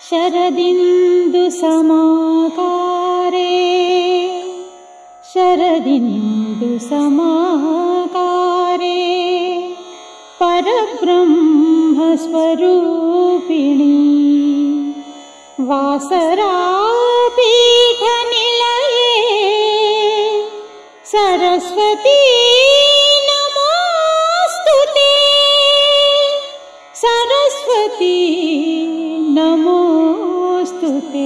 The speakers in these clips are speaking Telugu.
शरदिन्दु समाकारे शरदिन्दु समाकारे परब्रह्म स्वरूपिणी वासरापीठ निलये सरस्वती नमोस्तुते सरस्वती नमोस्तुते।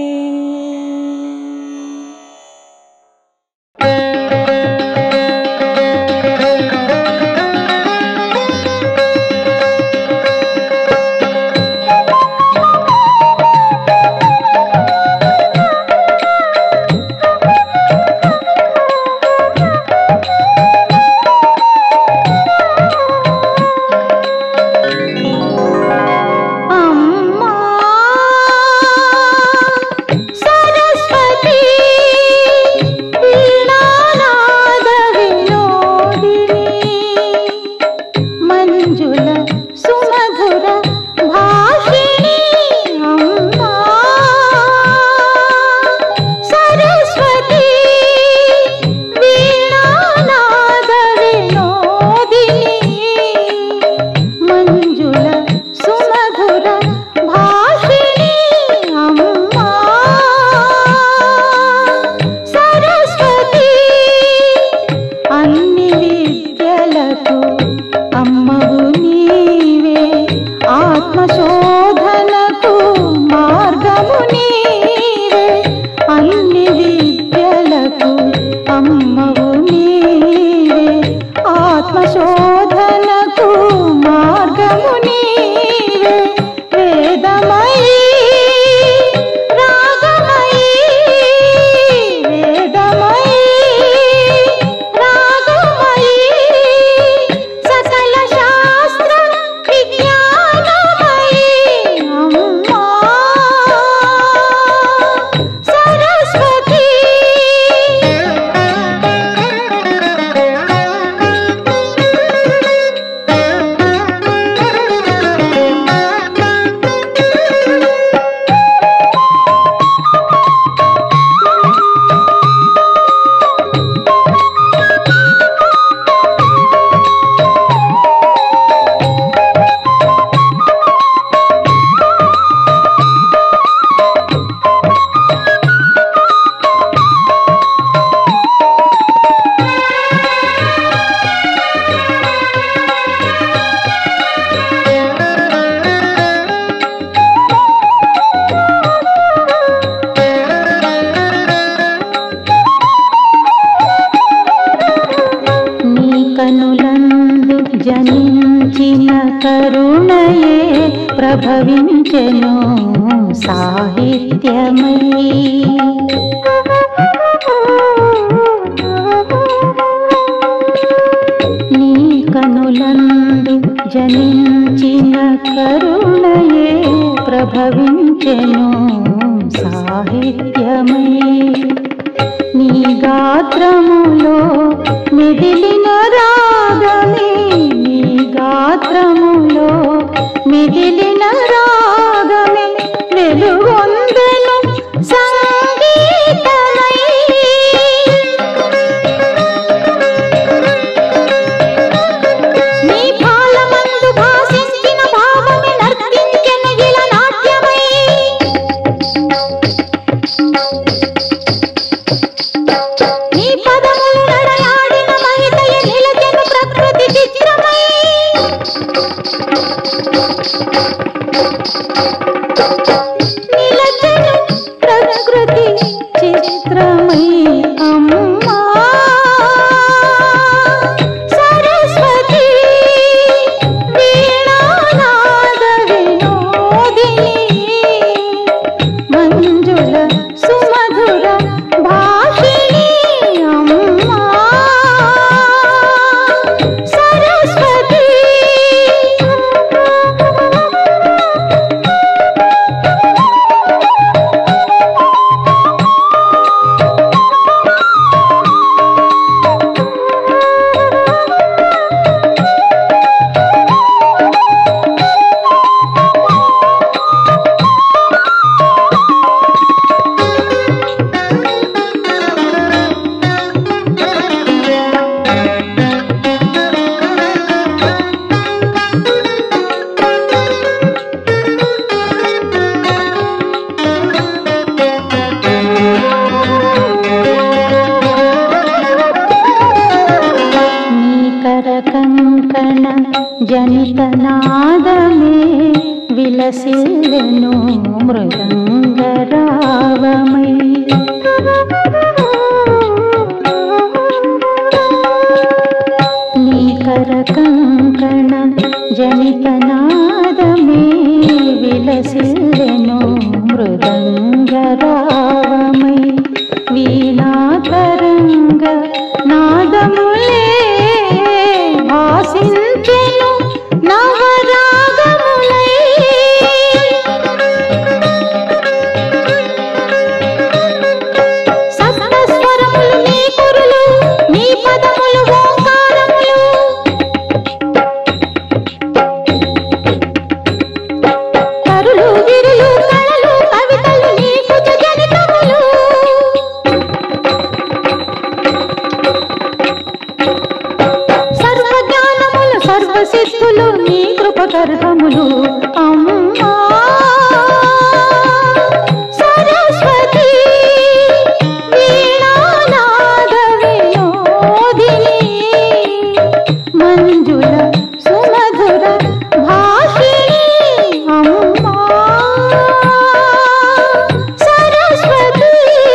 ప్రభవించెను సాహిత్యమై నీ కనులందు జనించిన కరుణయే ప్రభవించెను సాహిత్యమై నీ గాత్రములో మెదిలిన రాగమే నీ గాత్రములో మెదిలిన రాగమే వెలుగొందెను సంగీతమై నీ పాలమందు భాసించిన భావమే నర్తించెను ఇలా నాట్యమై నీ పదములు నడయాడిన మహితయ నిలచెను ప్రకృతి చిత్రమై నిలచెను ప్రకృతి చిత్రమై అమ్మా సరస్వతి వీణానాద వినోదిని మంజుల సుమధుర భాషిణి అమ్మా సరస్వతి కంకణ జనితనాదమే విలసిల్లెను మృదంగరావమై. నీకర కంకణ జనితనాదమే విలసిల్లెను మృదంగరావమై. వీణాతరంగ నాదములే భాసించెను నవరాగములై. సప్తస్వరములు నీ కురులు, నీ పదములు ఓంకారములు. కరులు గిరులు కళలు కవితలు నీ కుచ జనితములు. సర్వజ్ఞానములు సర్వసిద్ధులు నీ కృపకర్తములు. అమ్మా సరస్వతి వీణానాద వినోదిని మంజుల సుమధుర భాషిణి. అమ్మా సరస్వతి.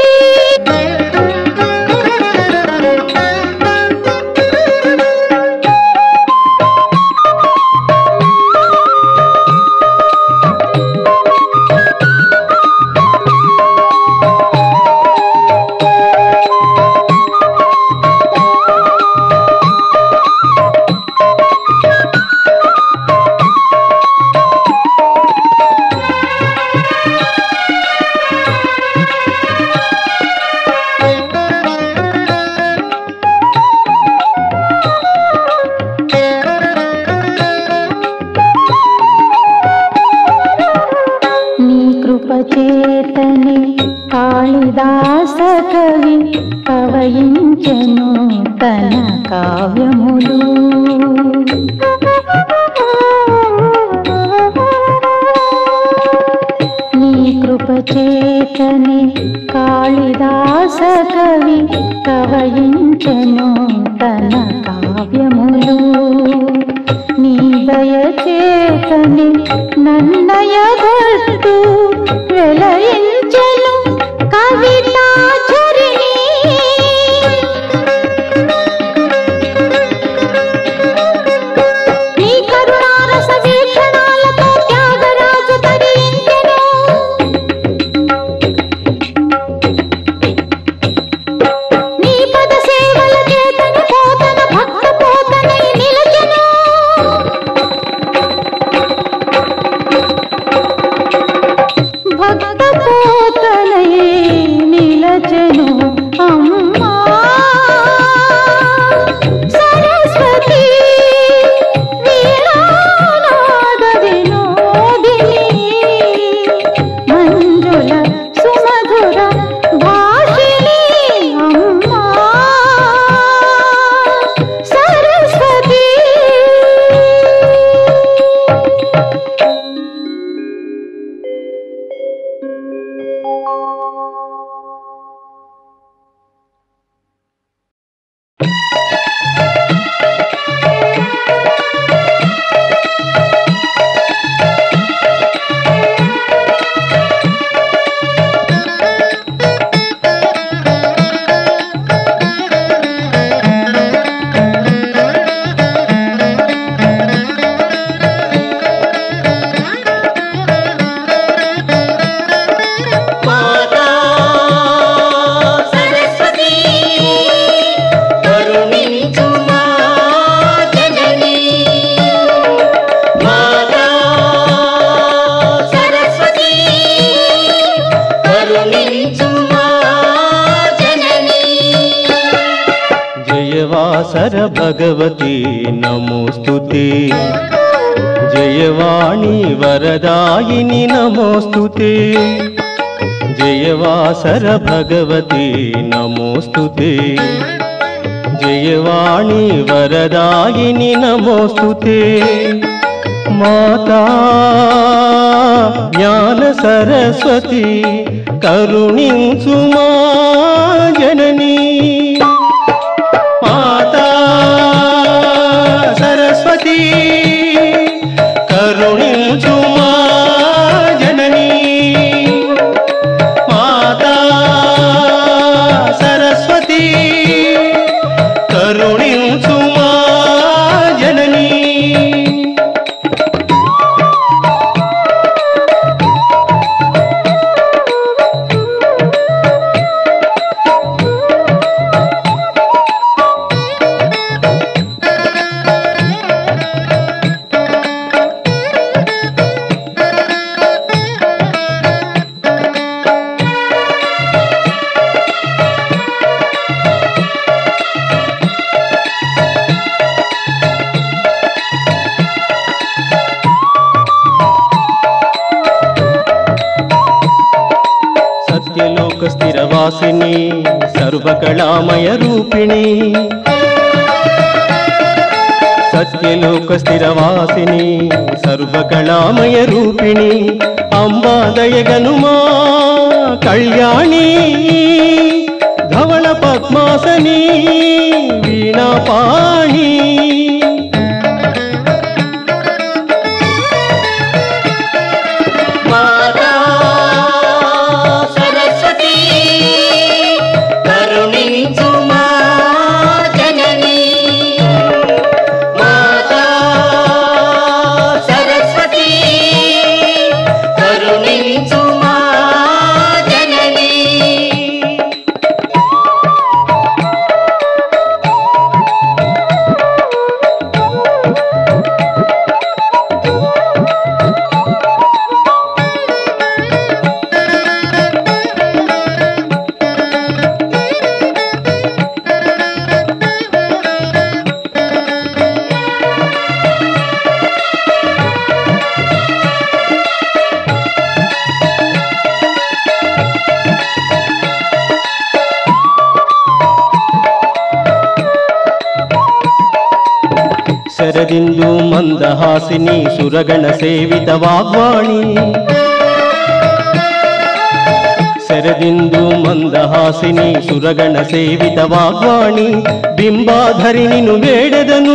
చేతనే కాళిదాస కవి కవయించెను తన కావ్యములు. నీ కృప చేతనే కాళిదాస కవి కవయించెను తన కావ్యములు. నీ దయ చేతనే నన్నయ భట్టు వెలయించెను కవితాచరిణి. నీ కరుణారస వీక్షణాలతో త్యాగరాజు తరించెను. నీ పద సేవల చేతను పోతన భక్త పోతనై నిలచెను. భక్త పోతనై నిలచెను. అమ్మా సరస్వతి వీణానాద వినోదిని మంజుల సుమధుర భాషిణి. అమ్మా సరస్వతి. जयवासर भगवती नमोस्तुते. जयवाणी वरदायिनी नमोस्तुते. जयवासर भगवती नमोस्तुते. जयवाणी वरदायिनी नमोस्तुते. माता ज्ञान सरस्वती करुणिंचु मा जननी. माता सरस्वती కరుణించుమా జననీ మాతా సరస్వతి కరుణించుమా జననీ సత్యలోక స్థిరవాసిని సర్వకళామయ రూపిణి సత్యలోక స్థిరవాసిని సర్వకళామయ రూపిణి అంబా దయగనుమా కళ్యాణి ధవళ పద్మాసని వీణాపాణి శరదిందు మందహాసిని సురగణ సేవిత వాగ్వాణి శరదిందు మందహాసిని సురగణ సేవిత వాగ్వాణి బింబాధరిణిను వేడెదను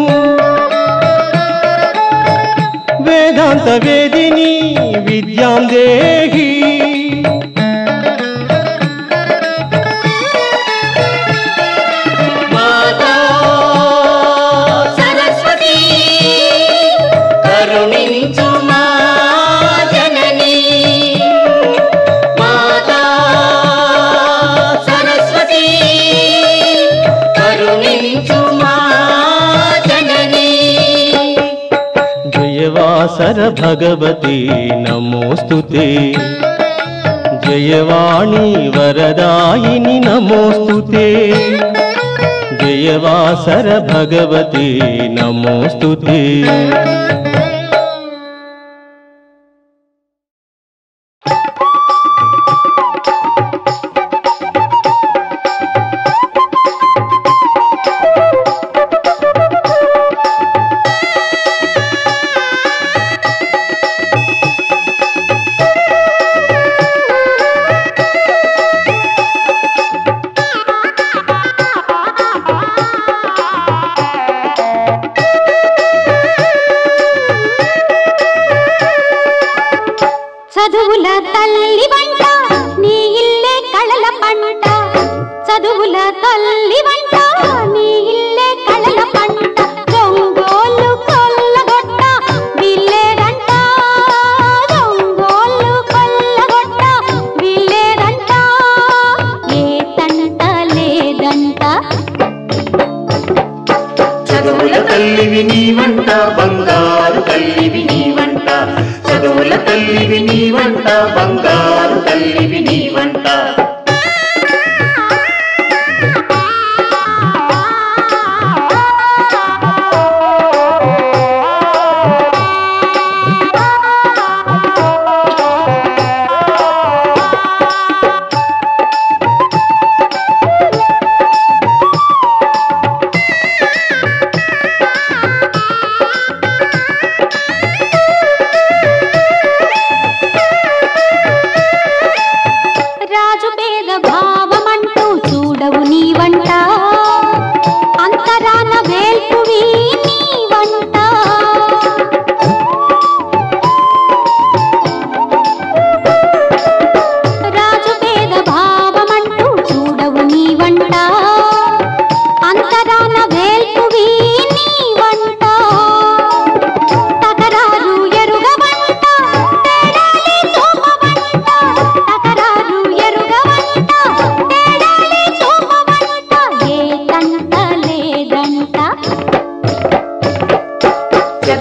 వేదాంత వేదిని విద్యాం దేహి జయవాసర భగవతి నమోస్తుతే జయవాణి వరదాయిని నమోస్తుతే జయవాసర భగవతి నమోస్తుతే చదువుల తల్లి వంట నీ ఇల్లే కళల పంట చదువుల తల్లి వంట నీ ఇల్లే కళల పంట దొంగోళ్ళు కొల్లగొట్ట వీళ్ళేదంట దొంగోళ్ళు కొల్లగొట్ట వీళ్ళేదంట ఏ తంట లేదంట చదువుల తల్లివి నీ వంట బంగారు తల్లివి నీ వంట చదువుల తల్లివి నీ వంట బంగారు తల్లివి నీ వంట రాజు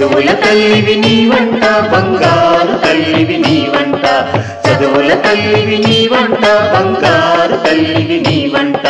చదువుల తల్లివి నీవంట బంగారు తల్లివి నీవంట చదువుల తల్లివి నీవంట బంగారు తల్లివి నీవంట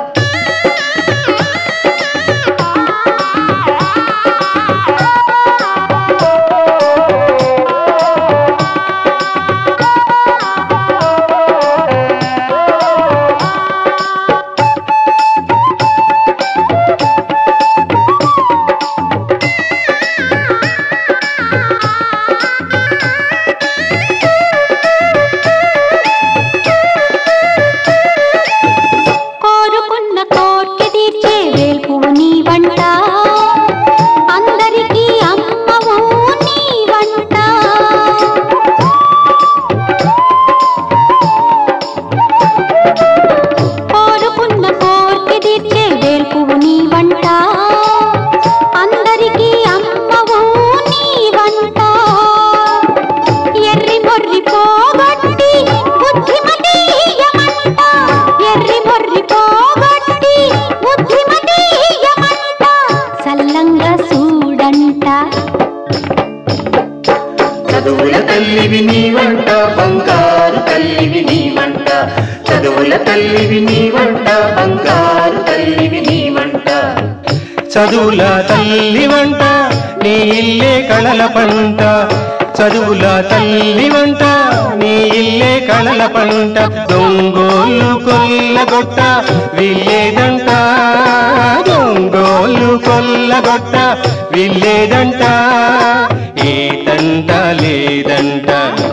చదువుల తల్లివి నీవంట బంగారు తల్లివి నీవంట చదువుల తల్లివి నీవంట బంగారు తల్లివి నీవంట చదువుల తల్లి వంట నీ ఇల్లే కళల పంట చదువుల తల్లి వంట నీ ఇల్లే కళల పంట దొంగోళ్ళు కొల్లగొట్ట వీల్లేదంట దొంగోళ్ళు కొల్లగొట్ట వీల్లేదంట ఏ తంట లేదంట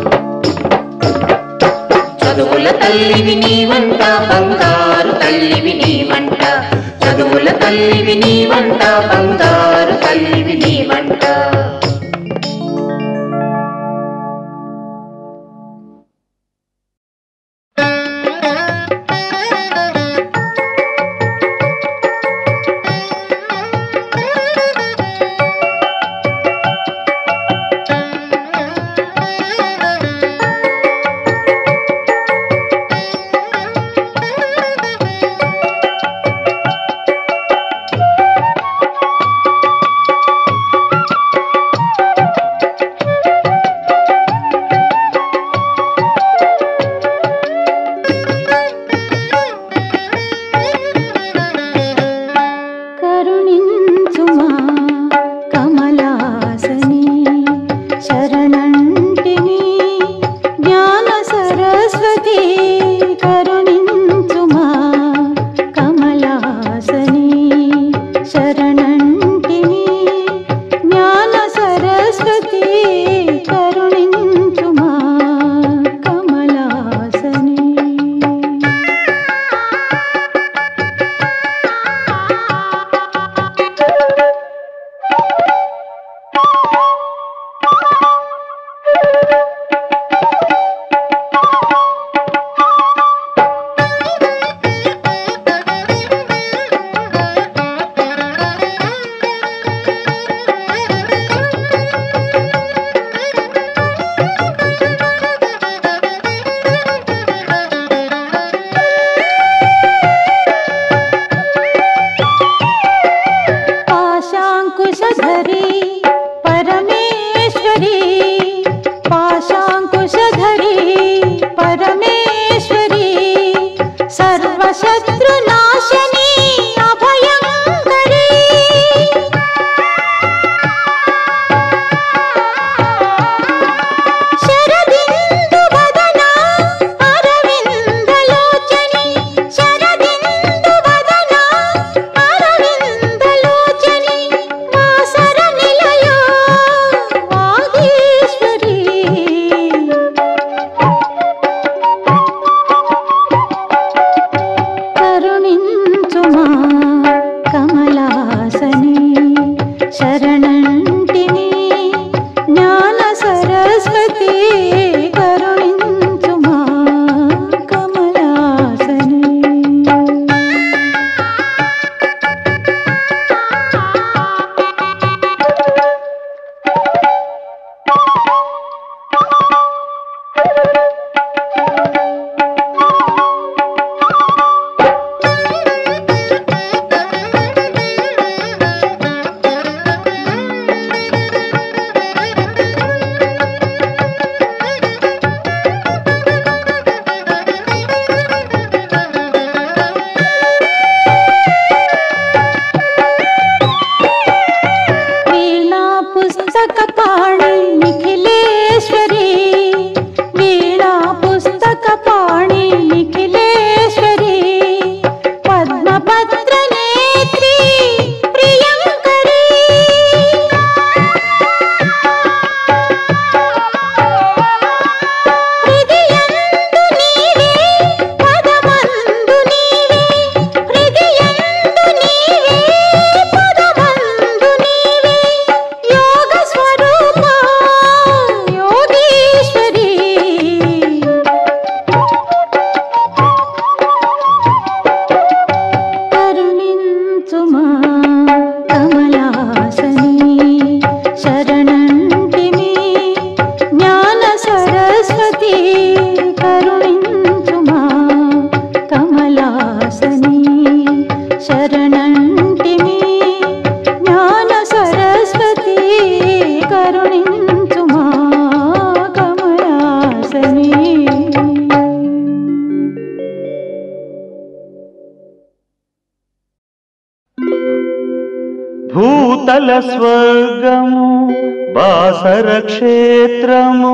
చదువుల తల్లివి నీవంట బంగారు తల్లివి నీవంట చదువుల తల్లివి నీవంట బంగారు తల్లివి నీవంట पुस्तकपाणि निखिलेश्वरी वीणा पुस्तकपाणि निखिलेश्वरी पद्मपत्रनेत्री प्रियङ्करी हृदयंदु नीवे पदमंदु नीवे हृदयंदु नीवे पदमंदु नीवे योग स्वरूपा योगीश्वरी కరుణించుమా కమలాసని శరణంటిమి జ్ఞాన సరస్వతి కరుణించుమా కమలాసని శరణంటిమి జ్ఞాన సరస్వతి కరుణించుమా కమలాసని భూతల స్వర్గము బాసర క్షేత్రము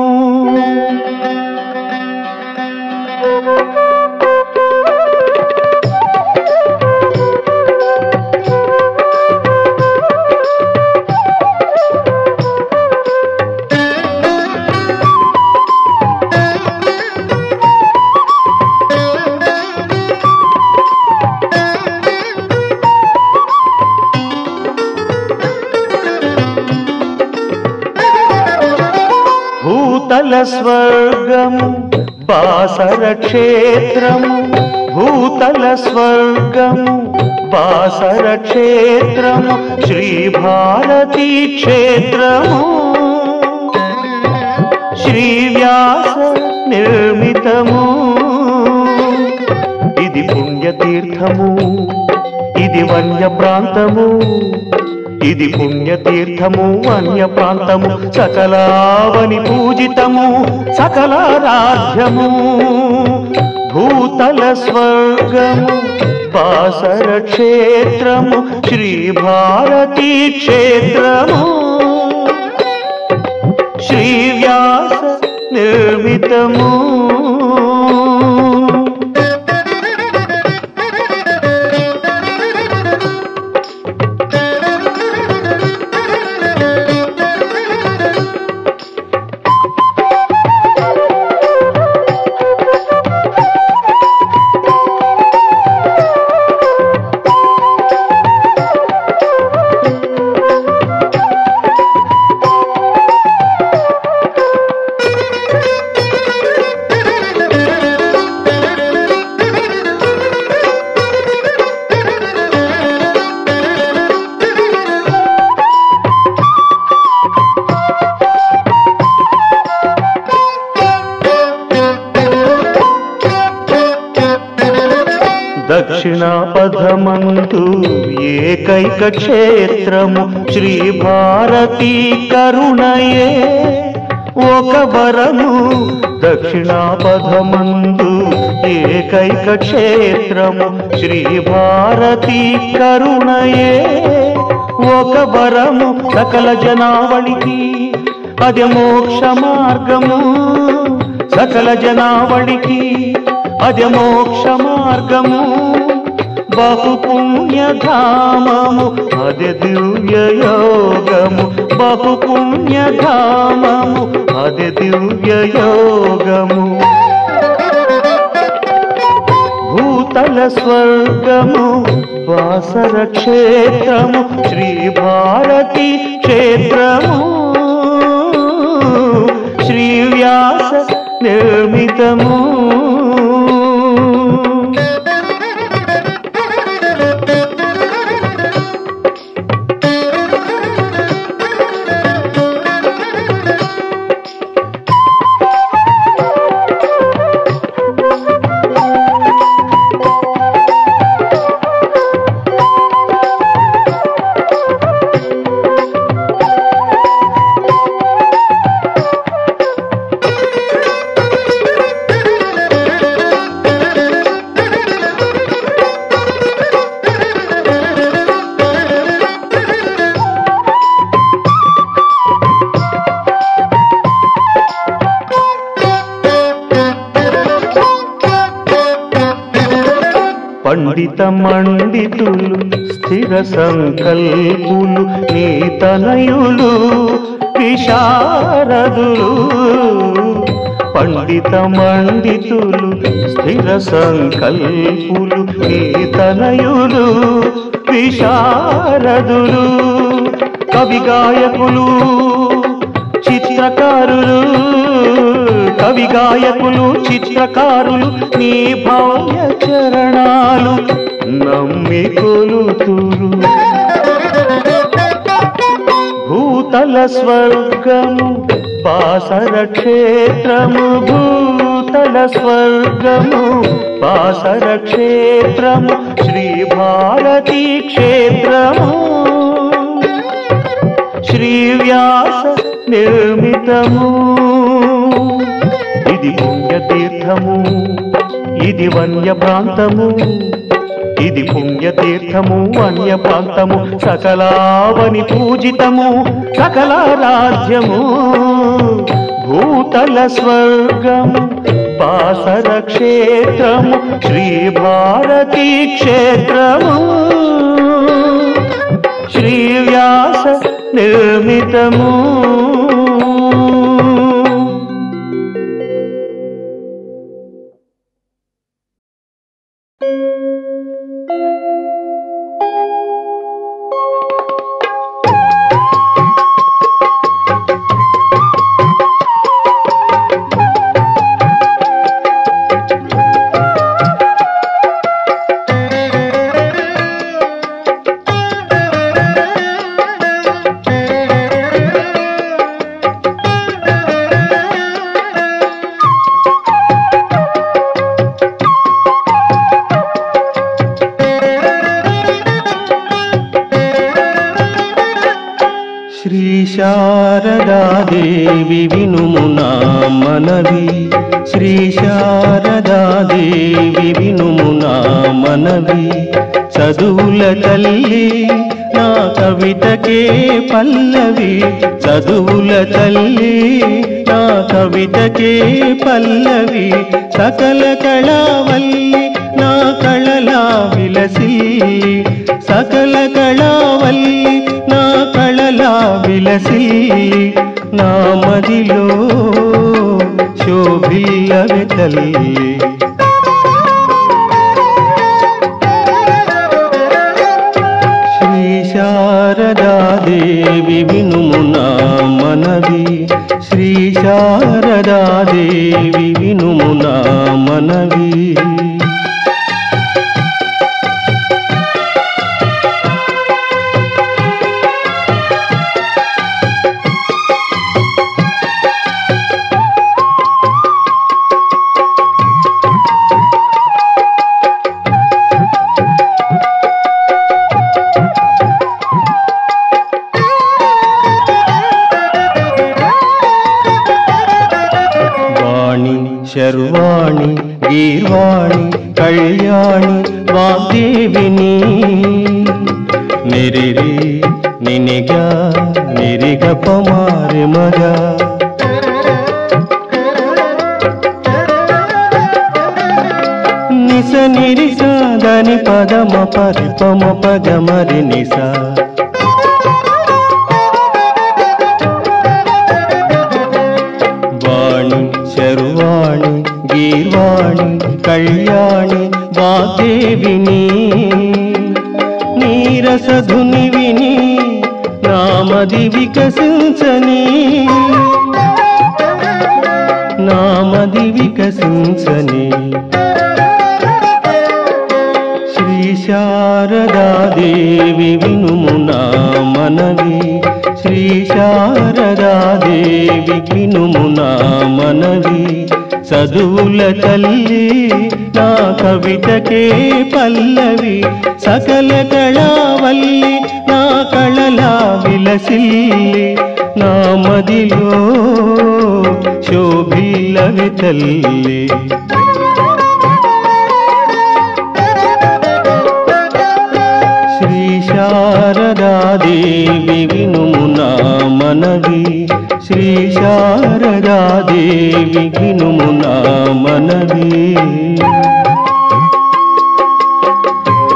భూతల స్వర్గము బాసర క్షేత్రము భూతల స్వర్గము బాసర క్షేత్రము శ్రీ భారతీ క్షేత్రము శ్రీ వ్యాస నిర్మితము ఇది పుణ్యతీర్థము ఇది వన్య ప్రాంతము ఇది పుణ్యతీర్థము వన్య ప్రాంతము సకలావని పూజితము సకలారాధ్యము భూతల స్వర్గము బాసర క్షేత్రము శ్రీ భారతీ క్షేత్రము శ్రీ వ్యాస నిర్మితము దక్షిణాపథమందు ఏకైక క్షేత్రము శ్రీ భారతీ కరుణయే ఒక వరము దక్షిణాపథమందు ఏకైక క్షేత్రము శ్రీ భారతీ కరుణయే ఒక వరము సకల జనావళికి అది మోక్ష మార్గము సకల జనావళికి అది మోక్ష మార్గము బహు పుణ్యధామము అది దివ్య యోగము బహు పుణ్యధామము అది దివ్య యోగము భూతల స్వర్గము బాసర క్షేత్రము శ్రీ భారతీ క్షేత్రము శ్రీ వ్యాస నిర్మితము పండిత మండితులు స్థిర సంకల్పులు నీ తనయులు విశారదులు. పండిత మండితులు స్థిర సంకల్పులు నీ తనయులు విశారదులు. కవి గాయకులు చిత్రకారులు, కవి గాయకులు చిత్రకారులు నీ భవ్య చరణాలు నమ్మి కొలుతురు. భూతల స్వర్గము బాసర క్షేత్రము, భూతల స్వర్గము బాసర క్షేత్రము శ్రీ భారతీ క్షేత్రము. శ్రీ వ్యాస నిర్మితము ఇది పుణ్యతీర్థము, ఇది వన్య ప్రాంతము, ఇది పుణ్యతీర్థము వన్య ప్రాంతము. సకలావని పూజితము సకల రాజ్యము. భూతల స్వర్గము బాసర క్షేత్రము శ్రీ భారతీ క్షేత్రము. శ్రీ వ్యాస నిర్మితము. శారదాదేవి వినుము నా మనవి, శ్రీ శారదాదేవి వినుము నా మనవి. చదువుల తల్లి నా కవితకే పల్లవి, చదువుల తల్లి నా కవితకే పల్లవి. సకల కళావల్లి నా కళలా విలసిల్లి, సకల కళావల్లి నా కళలా విలసిల్లి. నా మదిలో శోభిల్లవే తల్లి. శ్రీ శారదాదేవి వినుము నా మనవి, శ్రీ శారదాదేవి వినుము నా మనవి. శర్వాణి గీర్వాణి కళ్యాణి వాగ్దేవిని, నిరిరి నినిగా నిరిగ పమారి మగా. నిస నిరిస దని పదమ పరిపమ పదమరి నిస. శర్వాణి గీర్వాణి కళ్యాణి వాగ్దేవిని, నీరసధుని విని నామది వికసించని, నామది వికసించని. శ్రీ శారదాదేవి వినుము నా మనవి, శ్రీ శారదాదేవి వినుము నా మనవి. చదువుల తల్లి నా కవితకే పల్లవి, సకల కళావల్లి నా కళలా విలసిల్లి. నా మదిలో శోభిల్లవే తల్లి. శ్రీ శారదాదేవి వినుము నా మనవి, శ్రీ శారదాదేవి వినుము నా మనవి.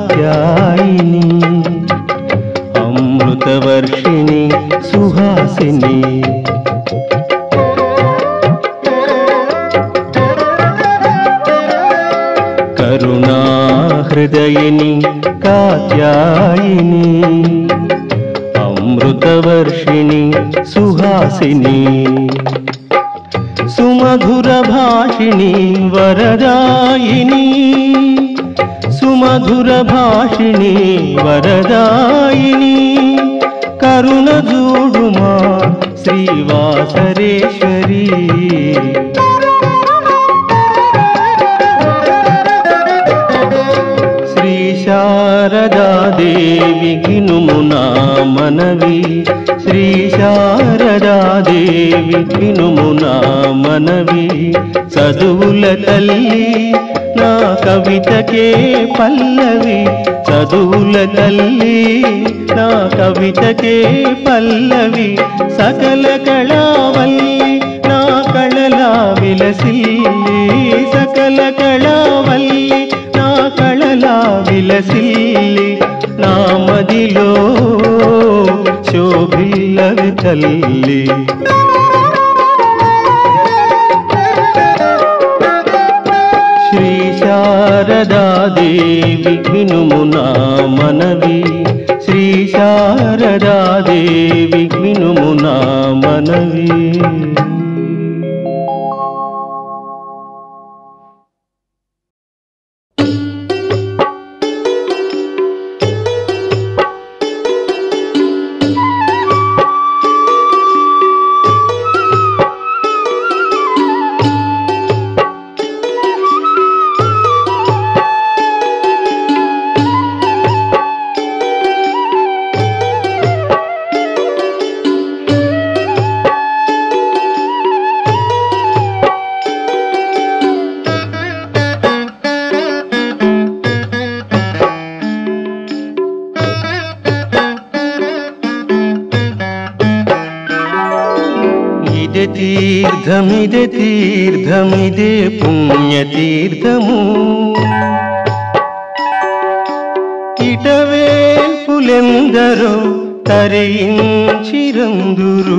కాత్యాయిని అమృతవర్షిణి సుహాసిని కరుణాహృదయిని కాత్యాయిని అమృతవర్షిణి సుహాసిని సుమధుర భాషిణి వరదాయిని సుమధుర భాషిణి వరదాయిని కరుణ జూడుమా శ్రీవాసరేశ్వరి శ్రీ శారదాదేవి వినుమునా మనవి శ్రీ శారదాదేవి వినుమునా మనవి చదువుల తల్లి నా కవితకే పల్లవి చదువుల తల్లి నా కవితకే పల్లవి సకల కళావల్లి నా కళలా విలసిల్లి సకల కళావల్లి నా కళలా విలసిల్లి నా మదిలో శోభిల్లవి తల్లి శ్రీ శారదాదేవి వినుమునా మనవి శ్రీ శారదాదేవి వినుమునా మనవి తీర్థమిదే తీర్థమిదే పుణ్యతీర్థము ఇటవేల్పులెందరో తరించిరందురు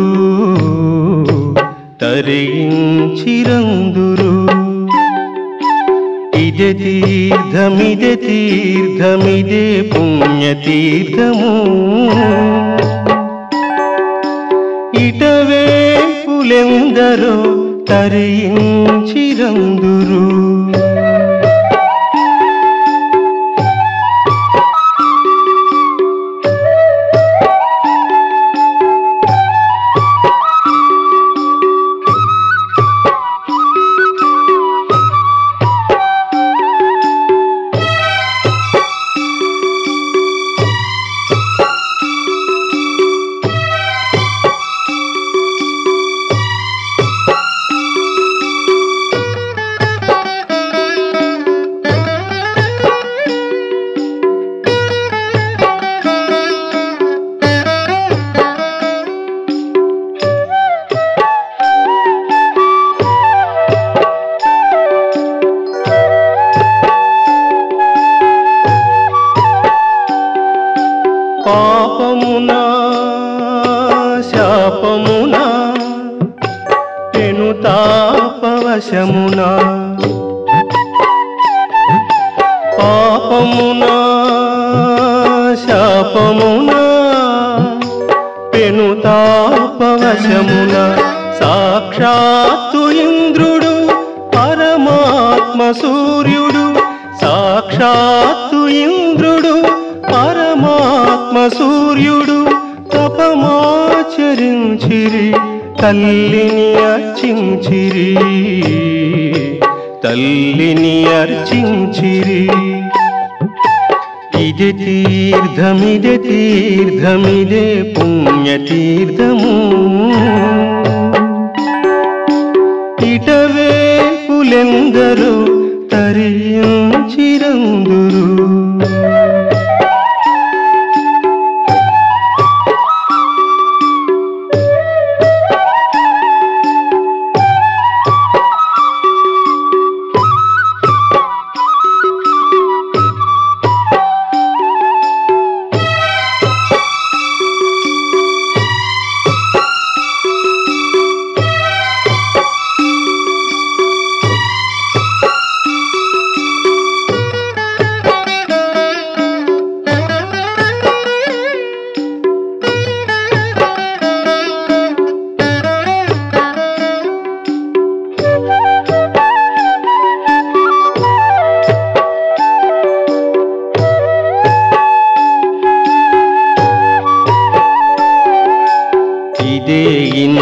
తరించిరందురు ఇదే తీర్థమిదే తీర్థమిదే పుణ్యతీర్థము ఇటవేల్పులెందరో తరించిరందురు పాపమునా శాపమునా పెనుతాపవశమునా పాపమునా శాపమునా పెనుతాపవశమునా సాక్షాత్తు ఇంద్రుడు పరమాత్మ సూర్యుడు సాక్షాత్తు ఇంద్రుడు పరమాత్మ సూర్యుడు తపమాచరించిరి తల్లిని అర్చించిరి తల్లిని అర్చించిరి ఇదే తీర్థమిదే తీర్థమిదే పుణ్యతీర్థము ఇటవేల్పులెందరో తరించిరందురు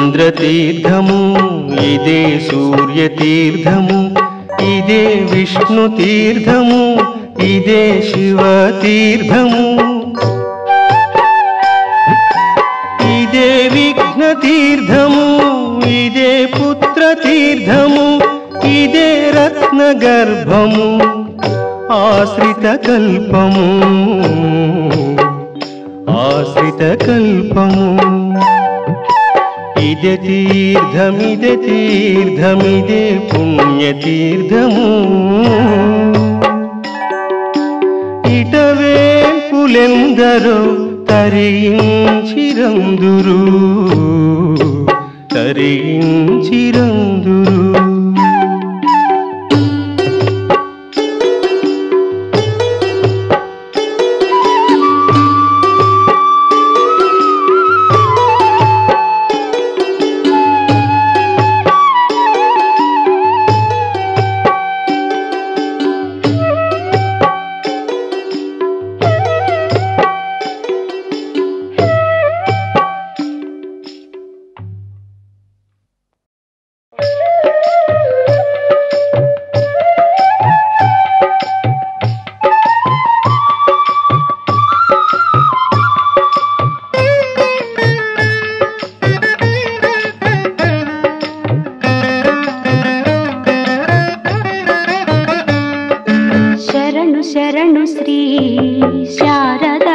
ఇంద్రతీర్థము, ఇదే సూర్యతీర్థము, ఇదే విష్ణు తీర్థము, ఇదే శివ తీర్థము, ఇదే విఘ్న తీర్థము, ఇదే పుత్ర తీర్థము, ఇదే రత్న గర్భము, ఆశ్రిత కల్పము, ఆశ్రిత కల్పము. ఇదే తీర్థమిదే తీర్థమిదే పుణ్యతీర్థము. ఇటవేపులెందరో తరించిరందురు, తరించిరందురు. శరణు శ్రీ శారదా,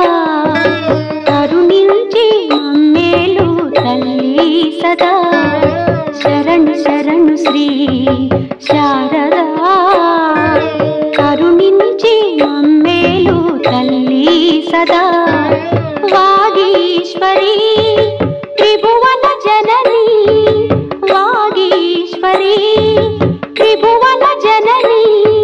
కరుణించి మమ్మేలు తల్లి సదా. శరణు శరణు శ్రీ శారదా, కరుణించి మమ్మేలు తల్లి సదా. వాగీశ్వరి త్రిభువన జనని, వాగీశ్వరి త్రిభువన జనని,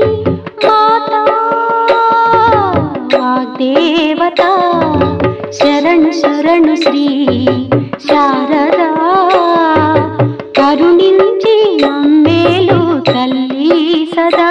దేవతా. శరణు శరణు శ్రీ శారదా, కరుణించి మమ్మేలు తల్లి సదా.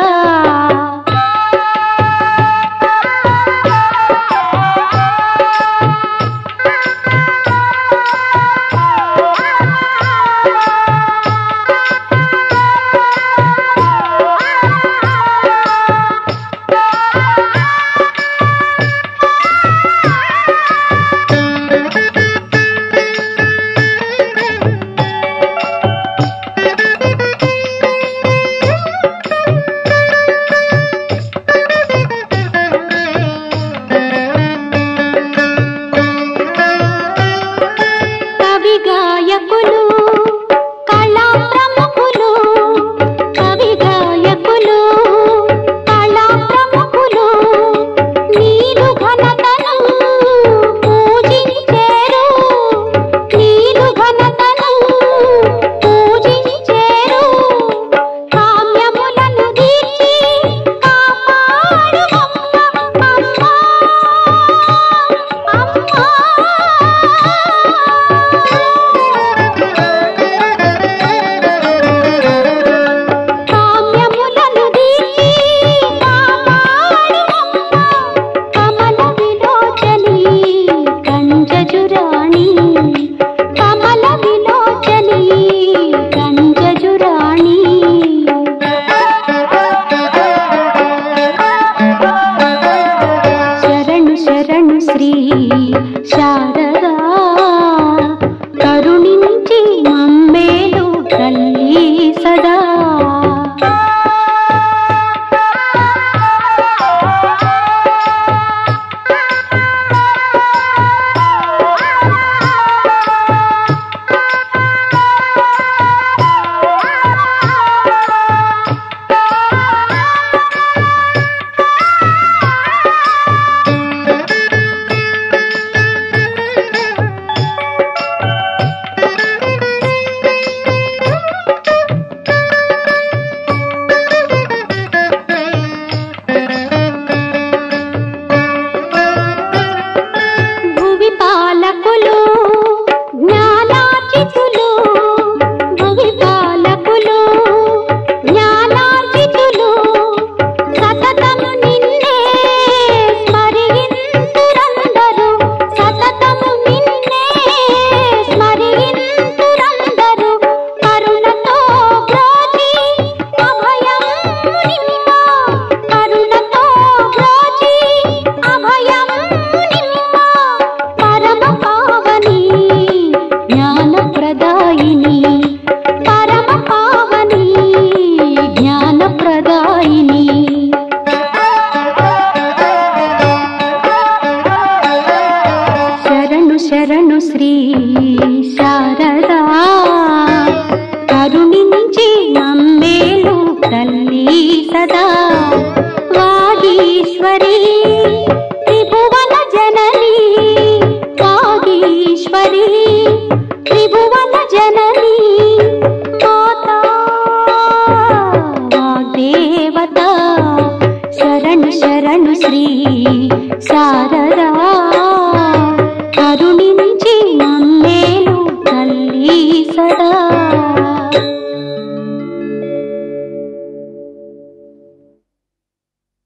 तल्ली सदा वागीश्वरी त्रिभुवन जननी वागीश्वरी त्रिभुवन जननी